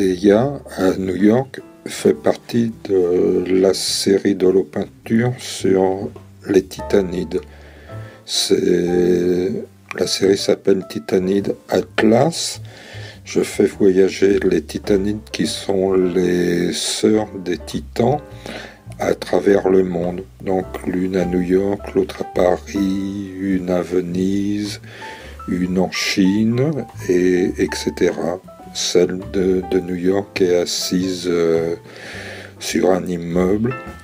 Deia à New York fait partie de la série d'holopeinture sur les Titanides. La série s'appelle Titanide Atlas. Je fais voyager les Titanides qui sont les sœurs des Titans à travers le monde. Donc l'une à New York, l'autre à Paris, une à Venise, une en Chine, etc. Celle de New York est assise sur un immeuble